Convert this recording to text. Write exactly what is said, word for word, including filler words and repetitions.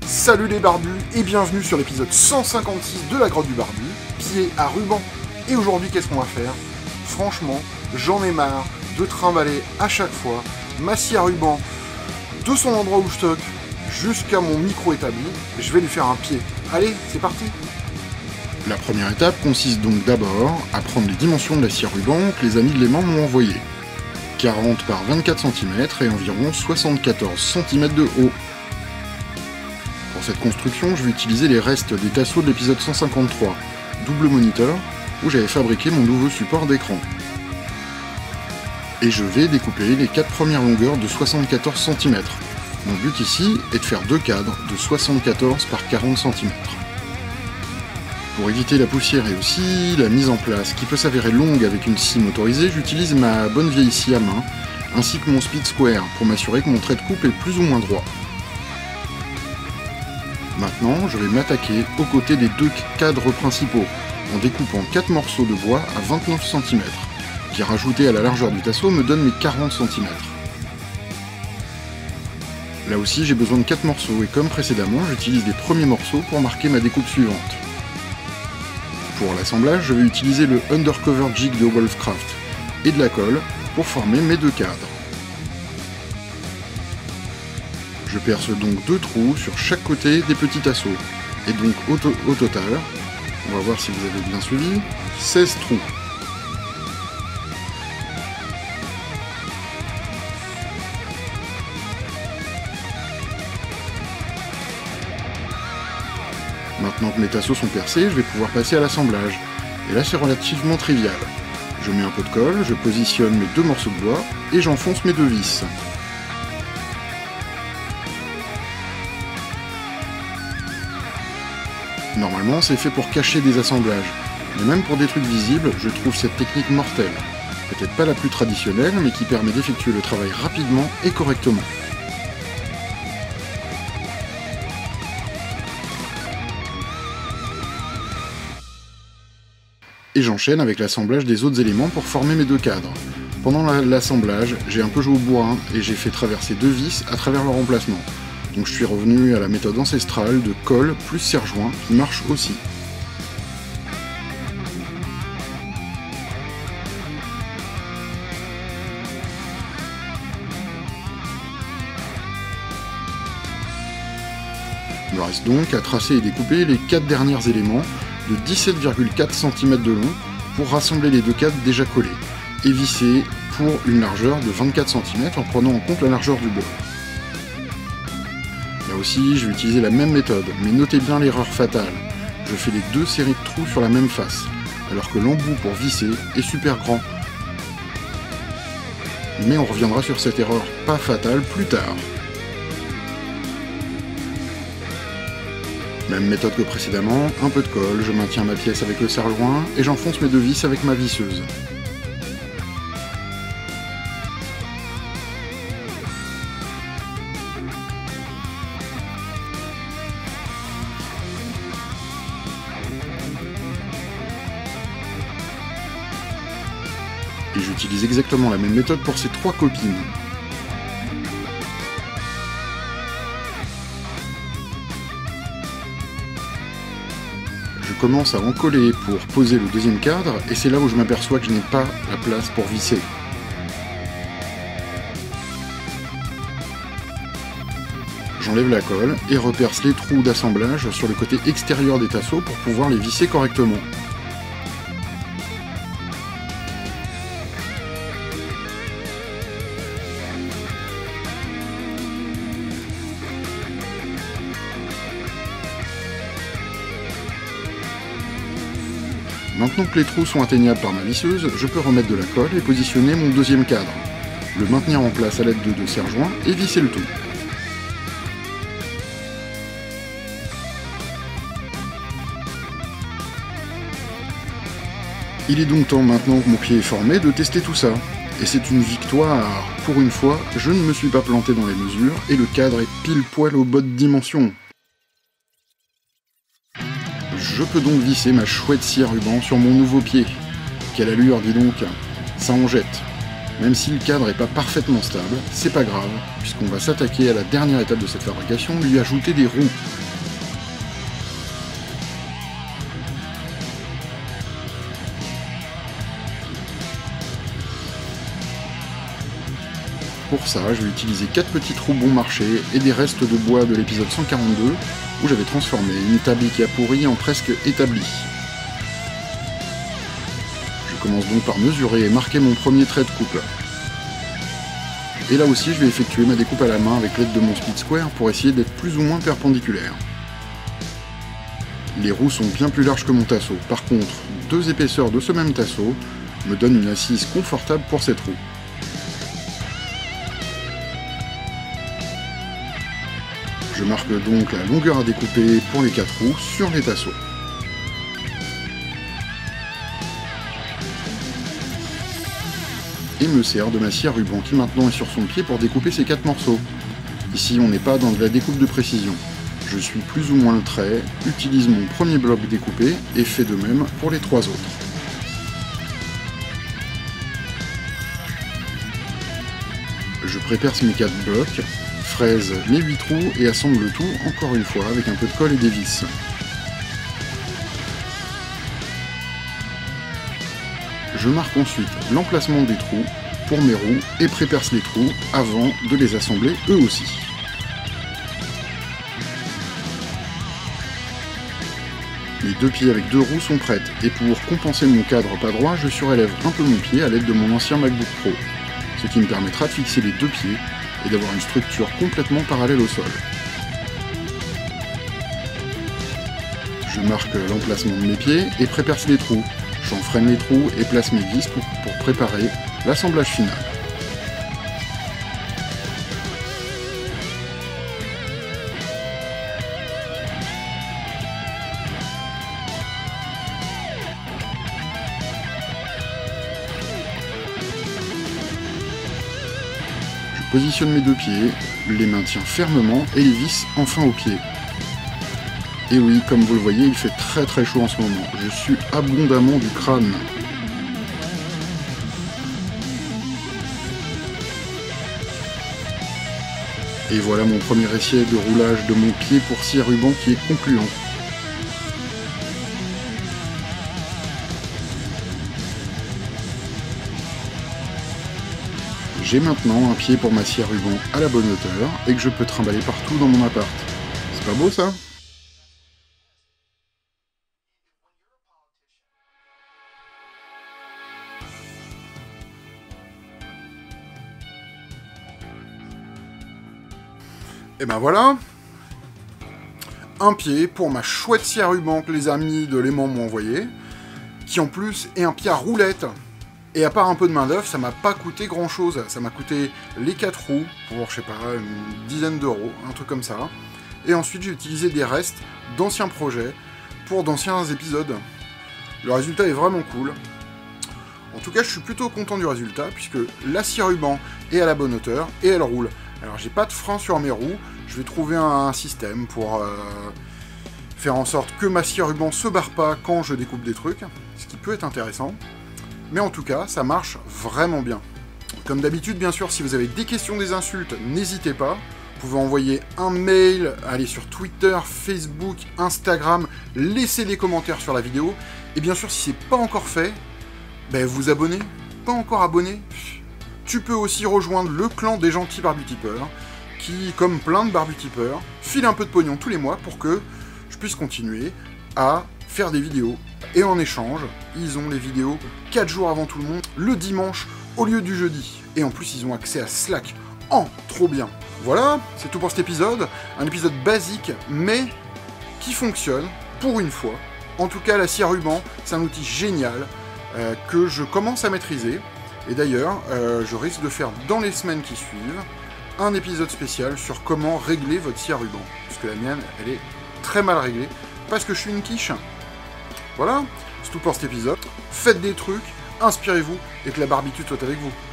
Salut les barbus et bienvenue sur l'épisode cent cinquante-six de la grotte du barbu, pied à ruban. Et aujourd'hui, qu'est-ce qu'on va faire? Franchement, j'en ai marre de trimballer à chaque fois ma scie à ruban de son endroit où je stocke jusqu'à mon micro établi. Je vais lui faire un pied. Allez, c'est parti! La première étape consiste donc d'abord à prendre les dimensions de la scie à ruban que les amis de l'aimant m'ont envoyé. quarante par vingt-quatre centimètres et environ soixante-quatorze centimètres de haut. Pour cette construction, je vais utiliser les restes des tasseaux de l'épisode cent cinquante-trois, double moniteur, où j'avais fabriqué mon nouveau support d'écran. Et je vais découper les quatre premières longueurs de soixante-quatorze centimètres. Mon but ici est de faire deux cadres de soixante-quatorze par quarante centimètres. Pour éviter la poussière et aussi la mise en place qui peut s'avérer longue avec une scie motorisée, j'utilise ma bonne vieille scie à main, ainsi que mon Speed Square pour m'assurer que mon trait de coupe est plus ou moins droit. Maintenant, je vais m'attaquer aux côtés des deux cadres principaux, en découpant quatre morceaux de bois à vingt-neuf centimètres, qui rajoutés à la largeur du tasseau me donne mes quarante centimètres. Là aussi, j'ai besoin de quatre morceaux, et comme précédemment, j'utilise les premiers morceaux pour marquer ma découpe suivante. Pour l'assemblage, je vais utiliser le Undercover Jig de Wolfcraft et de la colle pour former mes deux cadres. Je perce donc deux trous sur chaque côté des petits tasseaux, et donc au, to au total, on va voir si vous avez bien suivi, seize trous. Maintenant que mes tasseaux sont percés, je vais pouvoir passer à l'assemblage. Et là c'est relativement trivial. Je mets un peu de colle, je positionne mes deux morceaux de bois, et j'enfonce mes deux vis. Normalement c'est fait pour cacher des assemblages, mais même pour des trucs visibles, je trouve cette technique mortelle. Peut-être pas la plus traditionnelle, mais qui permet d'effectuer le travail rapidement et correctement. Et j'enchaîne avec l'assemblage des autres éléments pour former mes deux cadres. Pendant l'assemblage, j'ai un peu joué au bourrin et j'ai fait traverser deux vis à travers leur emplacement. Donc je suis revenu à la méthode ancestrale de colle plus serre-joint qui marche aussi. Il me reste donc à tracer et découper les quatre derniers éléments de dix-sept virgule quatre centimètres de long pour rassembler les deux cadres déjà collés et visser pour une largeur de vingt-quatre centimètres en prenant en compte la largeur du bois. Là aussi, je vais utiliser la même méthode, mais notez bien l'erreur fatale. Je fais les deux séries de trous sur la même face, alors que l'embout pour visser est super grand. Mais on reviendra sur cette erreur pas fatale plus tard. Même méthode que précédemment, un peu de colle, je maintiens ma pièce avec le serre-joint et j'enfonce mes deux vis avec ma visseuse. Et j'utilise exactement la même méthode pour ces trois copines. Je commence à en coller pour poser le deuxième cadre, et c'est là où je m'aperçois que je n'ai pas la place pour visser. J'enlève la colle et reperce les trous d'assemblage sur le côté extérieur des tasseaux pour pouvoir les visser correctement. Maintenant que les trous sont atteignables par ma visseuse, je peux remettre de la colle et positionner mon deuxième cadre, le maintenir en place à l'aide de deux serre-joints et visser le tout. Il est donc temps, maintenant que mon pied est formé, de tester tout ça. Et c'est une victoire. Pour une fois, je ne me suis pas planté dans les mesures et le cadre est pile poil aux bonnes dimensions. Je peux donc visser ma chouette scie à ruban sur mon nouveau pied. Quelle allure, dis donc, ça en jette. Même si le cadre n'est pas parfaitement stable, c'est pas grave, puisqu'on va s'attaquer à la dernière étape de cette fabrication, lui ajouter des roues. Pour ça, je vais utiliser quatre petits trous bon marché et des restes de bois de l'épisode cent quarante-deux, où j'avais transformé une établi qui a pourri en presque établi. Je commence donc par mesurer et marquer mon premier trait de coupe. Et là aussi, je vais effectuer ma découpe à la main avec l'aide de mon Speed Square pour essayer d'être plus ou moins perpendiculaire. Les roues sont bien plus larges que mon tasseau, par contre, deux épaisseurs de ce même tasseau me donnent une assise confortable pour cette roue. Je marque donc la longueur à découper pour les quatre roues sur les tasseaux. Et me sers de ma scie à ruban qui maintenant est sur son pied pour découper ces quatre morceaux. Ici on n'est pas dans de la découpe de précision. Je suis plus ou moins le trait, utilise mon premier bloc découpé et fais de même pour les trois autres. Je préperce mes quatre blocs, fraise mes huit trous et assemble le tout encore une fois avec un peu de colle et des vis. Je marque ensuite l'emplacement des trous pour mes roues et préperce les trous avant de les assembler eux aussi. Mes deux pieds avec deux roues sont prêtes et pour compenser mon cadre pas droit, je surélève un peu mon pied à l'aide de mon ancien MacBook Pro, ce qui me permettra de fixer les deux pieds et d'avoir une structure complètement parallèle au sol. Je marque l'emplacement de mes pieds et préperce les trous. J'enfreine les trous et place mes vis pour, pour préparer l'assemblage final. Je positionne mes deux pieds, les maintiens fermement et les vis enfin aux pieds. Et oui, comme vous le voyez, il fait très très chaud en ce moment. Je suis abondamment du crâne. Et voilà mon premier essai de roulage de mon pied pour scie à ruban qui est concluant. J'ai maintenant un pied pour ma scie à ruban à la bonne hauteur et que je peux trimballer partout dans mon appart. C'est pas beau ça ? Et ben voilà, un pied pour ma chouette scie à ruban que les amis de Léman m'ont envoyé, qui en plus est un pied à roulette. Et à part un peu de main d'œuvre, ça m'a pas coûté grand chose. Ça m'a coûté les quatre roues pour, je sais pas, une dizaine d'euros, un truc comme ça. Et ensuite j'ai utilisé des restes d'anciens projets pour d'anciens épisodes. Le résultat est vraiment cool. En tout cas, je suis plutôt content du résultat, puisque la scie à ruban est à la bonne hauteur et elle roule. Alors j'ai pas de frein sur mes roues, je vais trouver un système pour euh, faire en sorte que ma scie à ruban se barre pas quand je découpe des trucs, ce qui peut être intéressant. Mais en tout cas, ça marche vraiment bien. Comme d'habitude, bien sûr, si vous avez des questions, des insultes, n'hésitez pas. Vous pouvez envoyer un mail, aller sur Twitter, Facebook, Instagram, laisser des commentaires sur la vidéo. Et bien sûr, si c'est pas encore fait, ben vous abonnez. Pas encore abonné ? Tu peux aussi rejoindre le clan des gentils barbutipeurs, qui, comme plein de barbutipeurs, filent un peu de pognon tous les mois pour que je puisse continuer à faire des vidéos. Et en échange, ils ont les vidéos quatre jours avant tout le monde, le dimanche au lieu du jeudi. Et en plus, ils ont accès à Slack. Oh, trop bien. Voilà, c'est tout pour cet épisode. Un épisode basique, mais qui fonctionne, pour une fois. En tout cas, la scie à ruban, c'est un outil génial euh, que je commence à maîtriser. Et d'ailleurs, euh, je risque de faire dans les semaines qui suivent un épisode spécial sur comment régler votre scie à ruban. Parce que la mienne, elle est très mal réglée, parce que je suis une quiche. Voilà, c'est tout pour cet épisode. Faites des trucs, inspirez-vous, et que la barbitude soit avec vous.